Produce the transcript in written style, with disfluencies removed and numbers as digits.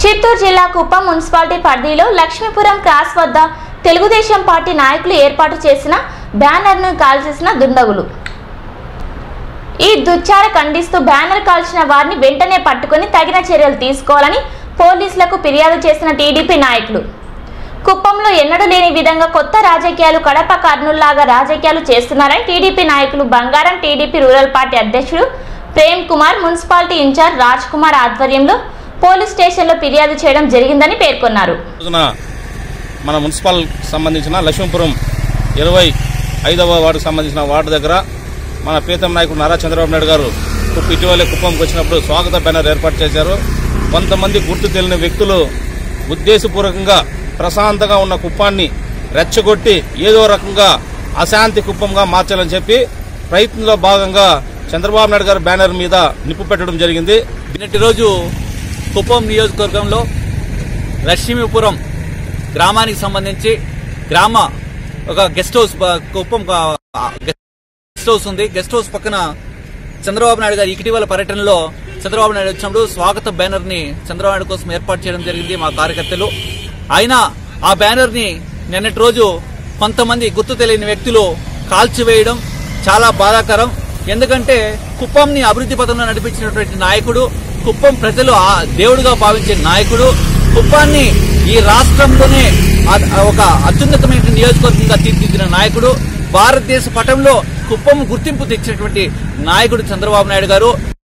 చిత్తూరు జిల్లా కుప్పం మున్సిపాలిటీ పరిధిలో లక్ష్మీపురం క్రాస్ వద్ద తెలుగుదేశం పార్టీ నాయకులు ఏర్పాటు చేసిన బ్యానర్ను కాల్చేసిన దుండగులు. ఈ దుశ్చర్య ఖండిస్తూ బ్యానర్ కాల్చిన వారిని వెంటనే పట్టుకొని తగిన చర్యలు తీసుకోవాలని పోలీసులకు ఫిర్యాదు చేసిన టీడీపీ నాయకులు. కుప్పంలో ఎన్నడూ లేని విధంగా కొత్త రాజకీయాలు కడప కర్నూలులాగా రాజకీయాలు చేస్తున్నారని టీడీపీ నాయకులు బంగారం టీడీపీ రూరల్ పార్టీ అధ్యక్షుడు ప్రేమ్ కుమార్, మున్సిపాలిటీ ఇన్ఛార్జ్ రాజ్ కుమార్ ఆధ్వర్యంలో పోలీస్ స్టేషన్లో ఫిర్యాదు చేయడం జరిగిందని పేర్కొన్నారు. మన మున్సిపల్ సంబంధించిన లక్ష్మీపురం 25వ వార్డుకు సంబంధించిన వార్డు దగ్గర మన ప్రీతం నాయకుడు నారా చంద్రబాబు నాయుడు గారు ఇటీవలే కుప్పంకి వచ్చినప్పుడు స్వాగత బ్యానర్ ఏర్పాటు చేశారు. కొంతమంది గుర్తు తెలియని వ్యక్తులు ఉద్దేశపూర్వకంగా ప్రశాంతంగా ఉన్న కుప్పాన్ని రెచ్చగొట్టి ఏదో రకంగా అశాంతి కుప్పంగా మార్చాలని చెప్పి ప్రయత్నంలో భాగంగా చంద్రబాబు నాయుడు గారి బ్యానర్ మీద నిప్పు పెట్టడం జరిగింది. నిన్నటి రోజు కుప్పం నియోజకవర్గంలో లక్ష్మీపురం గ్రామానికి సంబంధించి ఒక guest house, Kuppam guest house ఉంది. గెస్ట్ హౌస్ పక్కన చంద్రబాబు నాయుడు గారు ఇటీవల పర్యటనలో చంద్రబాబు నాయుడు వచ్చినప్పుడు స్వాగత బ్యానర్ ని చంద్రబాబు నాయుడు కోసం ఏర్పాటు చేయడం జరిగింది మా కార్యకర్తలు. అయినా ఆ బ్యానర్ ని నిన్నటి రోజు కొంతమంది గుర్తు తెలియని వ్యక్తులు కాల్చివేయడం చాలా బాధాకరం. ఎందుకంటే కుప్పంని అభివృద్ధి పథంలో నడిపించినటువంటి నాయకుడు, కుప్పం ప్రజలు దేవుడిగా భావించే నాయకుడు, కుప్పాన్ని ఈ రాష్ట్రంలోనే ఒక అత్యున్నతమైన నియోజకవర్గంగా తీర్చిదిద్దిన నాయకుడు, భారతదేశ పటంలో కుప్పం గుర్తింపు తెచ్చినటువంటి నాయకుడు చంద్రబాబు నాయుడు గారు.